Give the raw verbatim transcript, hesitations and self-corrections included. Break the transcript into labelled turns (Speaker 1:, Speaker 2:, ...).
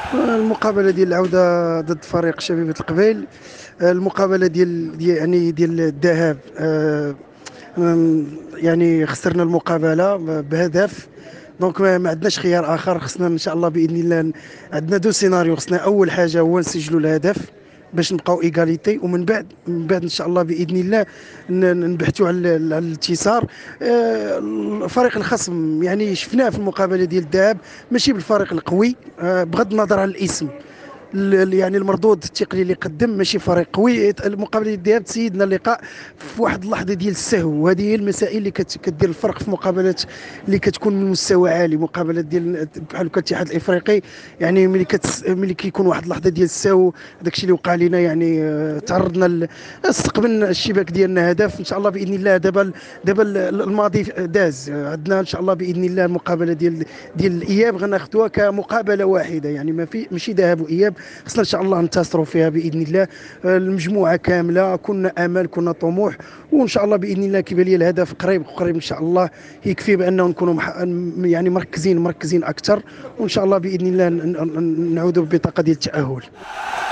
Speaker 1: المقابله ديال العوده ضد فريق شبيبه القبيل. المقابله ديال ديال- يعني ديال الذهاب، آه، أم، يعني خسرنا المقابله بهدف. دونك ما ما عندناش خيار اخر، خصنا ان شاء الله باذن الله ن- عندنا دو سيناريو. خصنا اول حاجه هو نسجلوا الهدف باش نبقاو ايغاليتي، ومن بعد من بعد ان شاء الله باذن الله ن- نبحثوا على ال- على الانتصار. آه، فريق الخصم يعني شفناه في المقابله ديال الذهاب ماشي بالفريق القوي، آه، بغض النظر عن الاسم. ال- يعني المردود التقني اللي قدم ماشي فريق قوي. المقابله ديال الذهاب تسيدنا اللقاء في واحد اللحظه ديال السهو، وهذه هي المسائل اللي كت- كدير الفرق في مقابلات اللي كتكون من مستوى عالي. مقابلات ديال بحال هكا الاتحاد الافريقي، يعني ملي كتس... ملي كيكون واحد اللحظه ديال السهو، داكشي اللي وقع لنا يعني. آه، تعرضنا ل... استقبلنا الشباك ديالنا هدف. ان شاء الله باذن الله دابا دابا الماضي داز. آه، عندنا ان شاء الله باذن الله المقابله ديال ديال الاياب غناخذوها كمقابله واحده، يعني ما في ماشي ذهاب واياب. خصنا ان شاء الله ننتصروا فيها باذن الله. آه، المجموعه كامله كنا امل، كنا طموح، وان شاء الله باذن الله كيبان لي الهدف قريب قريب ان شاء الله. يكفي بانه نكونوا مح... يعني مركزين مركزين اكثر، وان شاء الله باذن الله ن- ن- نعودوا ببطاقه ديال التاهل.